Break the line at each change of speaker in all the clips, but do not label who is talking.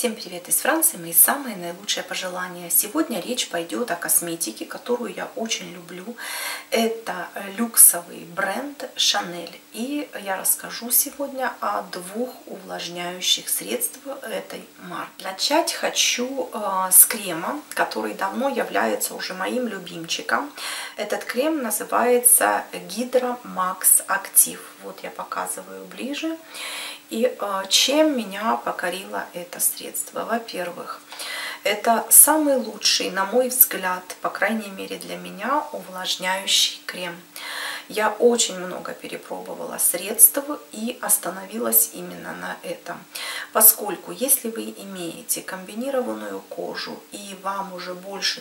Всем привет из Франции, мои самые наилучшие пожелания. Сегодня речь пойдет о косметике, которую я очень люблю. Это люксовый бренд Chanel. И я расскажу сегодня о двух увлажняющих средствах этой марки. Начать хочу с крема, который давно является уже моим любимчиком. Этот крем называется Hydra Max Active. Вот я показываю ближе. И чем меня покорило это средство? Во-первых, это самый лучший, на мой взгляд, по крайней мере для меня, увлажняющий крем. Я очень много перепробовала средств и остановилась именно на этом. Поскольку если вы имеете комбинированную кожу и вам уже больше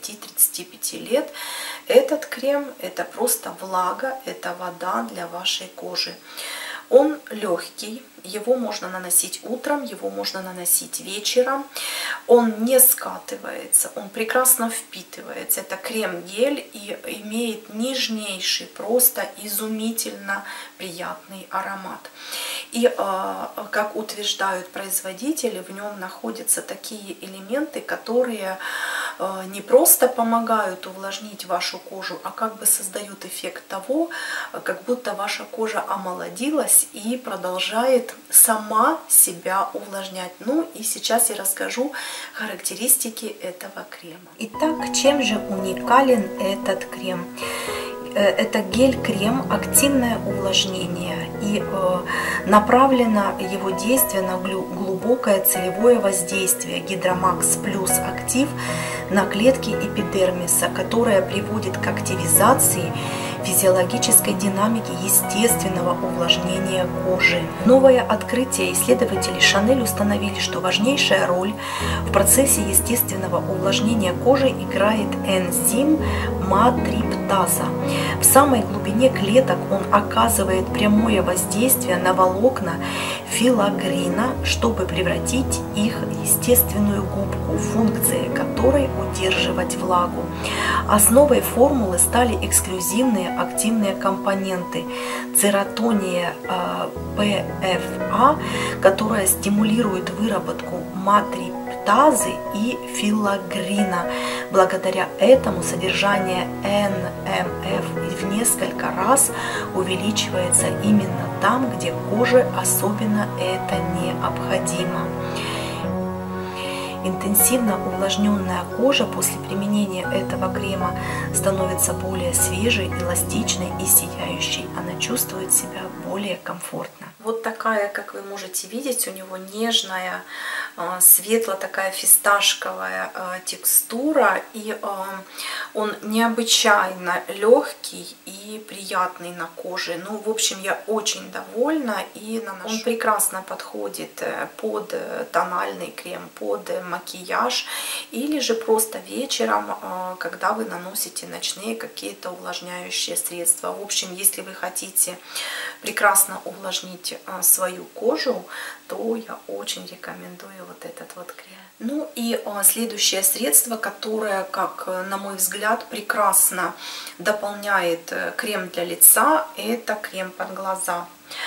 30-35 лет, этот крем это просто влага, это вода для вашей кожи. Он легкий, его можно наносить утром, его можно наносить вечером. Он не скатывается, он прекрасно впитывается. Это крем-гель и имеет нежнейший, просто изумительно приятный аромат. И, как утверждают производители, в нем находятся такие элементы, которые не просто помогают увлажнить вашу кожу, а как бы создают эффект того, как будто ваша кожа омолодилась и продолжает сама себя увлажнять. Ну и сейчас я расскажу характеристики этого крема. Итак, чем же уникален этот крем? Это гель-крем, активное увлажнение, и направлено его действие на глубокое целевое воздействие Hydra Max Plus Active на клетки эпидермиса, которое приводит к активизации физиологической динамики естественного увлажнения кожи. Новое открытие: исследователи Chanel установили, что важнейшая роль в процессе естественного увлажнения кожи играет энзим матриптаза. В самой глубине клеток он оказывает прямое воздействие на волокна филагрина, чтобы превратить их в естественную губку, функция которой удерживать влагу. Основой формулы стали эксклюзивные активные компоненты цератония ПФА, которая стимулирует выработку матриптазы и филагрина. Благодаря этому содержание НМФ в несколько раз увеличивается именно там, где коже особенно это необходимо. Интенсивно увлажненная кожа после применения этого крема становится более свежей, эластичной и сияющей. Она чувствует себя более комфортно. Вот такая, как вы можете видеть, у него нежная, светлая такая фисташковая текстура, и он необычайно легкий и приятный на коже. Ну, в общем, я очень довольна и наношу. Он прекрасно подходит под тональный крем, под макияж, или же просто вечером, когда вы наносите ночные какие-то увлажняющие средства. В общем, если вы хотите прекрасно увлажнить свою кожу, то я очень рекомендую вот этот вот крем. Ну и следующее средство, которое, как на мой взгляд, прекрасно дополняет крем для лица, это крем под глаза.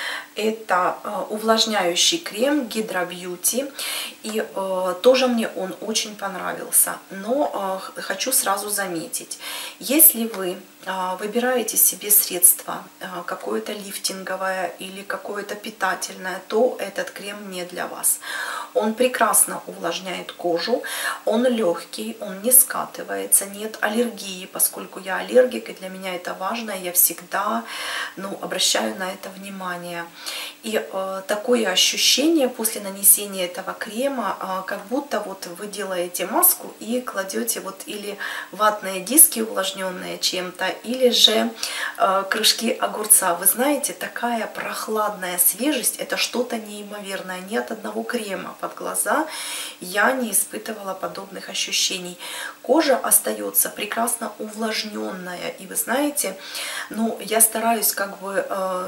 Это увлажняющий крем Hydra Beauty, и тоже мне он очень понравился. Но хочу сразу заметить, если вы выбираете себе средство какое-то лифтинговое или какое-то питательное, то этот крем не для вас. Он прекрасно увлажняет кожу, он легкий, он не скатывается, нет аллергии, поскольку я аллергик, и для меня это важно, я всегда обращаю на это внимание. И такое ощущение после нанесения этого крема, как будто вот вы делаете маску и кладете вот или ватные диски увлажненные чем-то, или же крышки огурца. Вы знаете, такая прохладная свежесть, это что-то неимоверное. Ни от одного крема под глаза я не испытывала подобных ощущений. Кожа остается прекрасно увлажненная, и вы знаете, я стараюсь как бы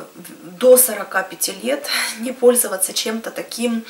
до 45 лет не пользоваться чем-то таким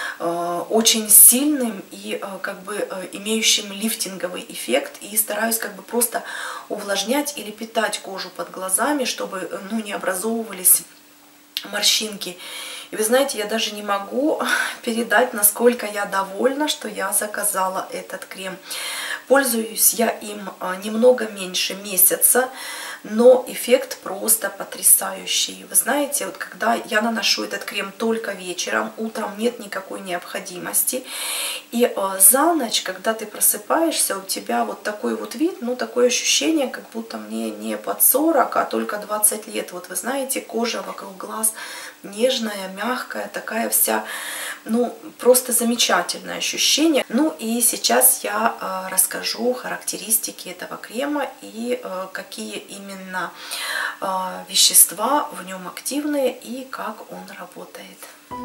очень сильным и как бы имеющим лифтинговый эффект, и стараюсь как бы просто увлажнять или питать кожу под глазами, чтобы не образовывались морщинки. И вы знаете, я даже не могу передать, насколько я довольна, что я заказала этот крем. Пользуюсь я им немного меньше месяца, но эффект просто потрясающий. Вы знаете, вот когда я наношу этот крем только вечером, утром нет никакой необходимости. И за ночь, когда ты просыпаешься, у тебя вот такой вот вид, ну такое ощущение, как будто мне не под 40, а только 20 лет. Вот вы знаете, кожа вокруг глаз нежная, мягкая, такая вся, ну просто замечательное ощущение. Ну и сейчас я расскажу характеристики этого крема и какие именно вещества в нем активные и как он работает.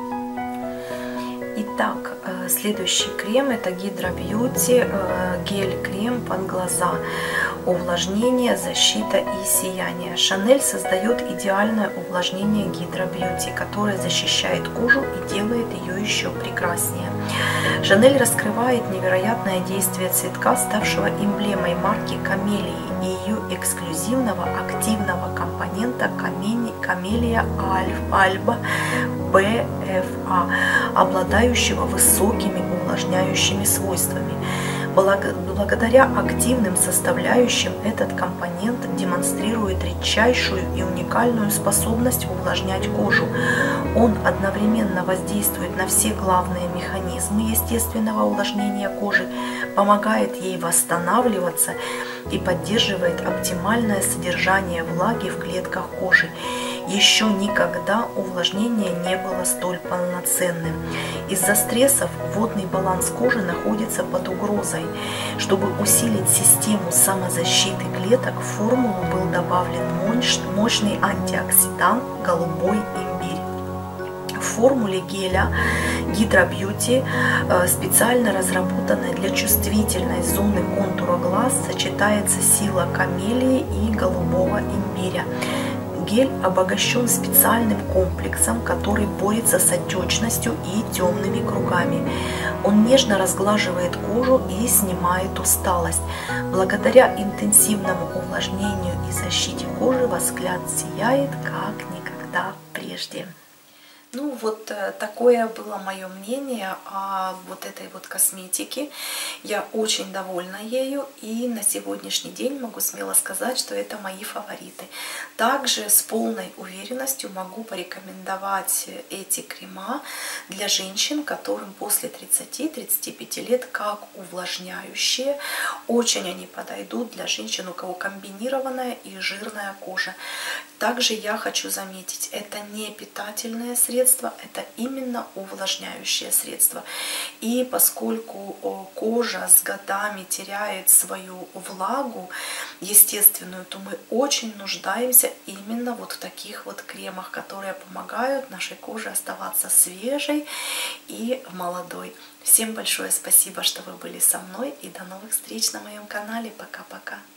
Итак, следующий крем — это Hydra Beauty гель-крем под глаза. Увлажнение, защита и сияние. Шанель создает идеальное увлажнение Hydra Beauty, которое защищает кожу и делает ее еще прекраснее. Шанель раскрывает невероятное действие цветка, ставшего эмблемой марки Камелии, и ее эксклюзивного активного компонента Камелия Альба БФА, обладающего высокими увлажняющими свойствами. Благодаря активным составляющим этот компонент демонстрирует редчайшую и уникальную способность увлажнять кожу. Он одновременно воздействует на все главные механизмы естественного увлажнения кожи, помогает ей восстанавливаться и поддерживает оптимальное содержание влаги в клетках кожи. Еще никогда увлажнение не было столь полноценным. Из-за стрессов водный баланс кожи находится под угрозой. Чтобы усилить систему самозащиты клеток, в формулу был добавлен мощный антиоксидант голубой имбирь. В формуле геля Hydra Beauty, специально разработанной для чувствительной зоны контура глаз, сочетается сила камелии и голубого имбиря. Гель обогащен специальным комплексом, который борется с отечностью и темными кругами. Он нежно разглаживает кожу и снимает усталость. Благодаря интенсивному увлажнению и защите кожи взгляд сияет как никогда прежде. Ну вот такое было мое мнение о вот этой вот косметике. Я очень довольна ею и на сегодняшний день могу смело сказать, что это мои фавориты. Также с полной уверенностью могу порекомендовать эти крема для женщин, которым после 30-35 лет, как увлажняющие. Очень они подойдут для женщин, у кого комбинированная и жирная кожа. Также я хочу заметить, это не питательное средство, это именно увлажняющее средство. И поскольку кожа с годами теряет свою влагу естественную, то мы очень нуждаемся именно вот в таких вот кремах, которые помогают нашей коже оставаться свежей и молодой. Всем большое спасибо, что вы были со мной, и до новых встреч на моем канале. Пока-пока.